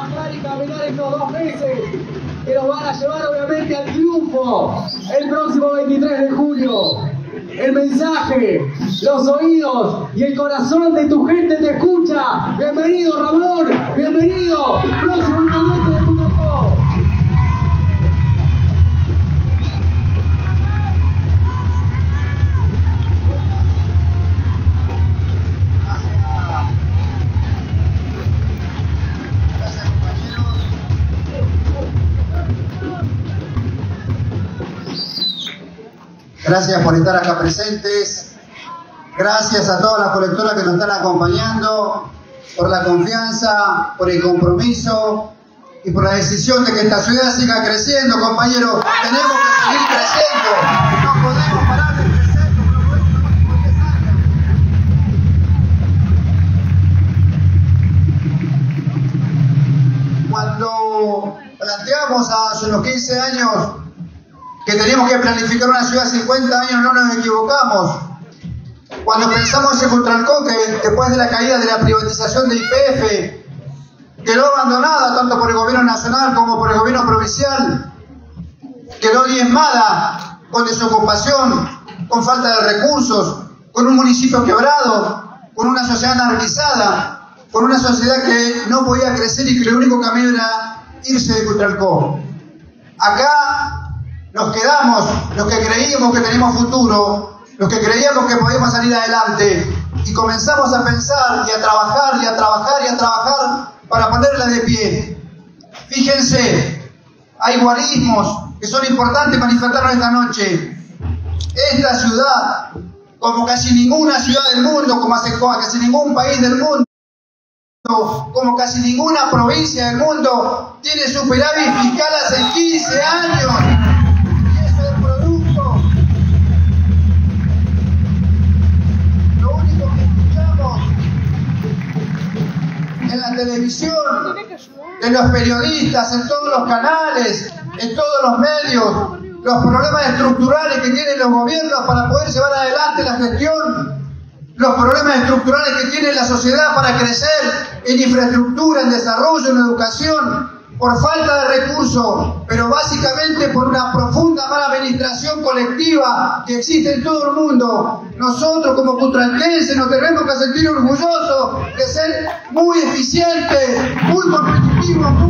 trabajar y caminar estos 2 meses que nos van a llevar obviamente al triunfo el próximo 23 de julio. El mensaje, los oídos y el corazón de tu gente te escucha. Bienvenido Ramón, bienvenido, próximo intendente de Cutralcó. Gracias por estar acá presentes. Gracias a todas las colectoras que nos están acompañando, por la confianza, por el compromiso y por la decisión de que esta ciudad siga creciendo, compañeros. Tenemos que seguir creciendo. No podemos parar de crecer como lo hemos hecho por 10 años. Cuando planteamos hace unos 15 años que teníamos que planificar una ciudad de 50 años, no nos equivocamos. Cuando pensamos en Cutralcó, que después de la caída de la privatización de YPF, quedó abandonada tanto por el gobierno nacional como por el gobierno provincial, quedó diezmada, con desocupación, con falta de recursos, con un municipio quebrado, con una sociedad anarquizada, con una sociedad que no podía crecer y que el único camino era irse de Cutralcó. Acá nos quedamos los que creíamos que teníamos futuro, los que creíamos que podíamos salir adelante, y comenzamos a pensar y a trabajar y a trabajar y a trabajar para ponerla de pie. Fíjense, hay guarismos que son importantes manifestarnos esta noche. Esta ciudad, como casi ninguna ciudad del mundo, como casi ningún país del mundo, como casi ninguna provincia del mundo, tiene superávit fiscal hace 15 años. En la televisión, de los periodistas, en todos los canales, en todos los medios, los problemas estructurales que tienen los gobiernos para poder llevar adelante la gestión, los problemas estructurales que tiene la sociedad para crecer en infraestructura, en desarrollo, en educación, por falta de recursos, pero básicamente por una profunda mala administración colectiva que existe en todo el mundo. Nosotros como cutralquenses nos tenemos que sentir orgullosos de ser muy eficientes, muy competitivos,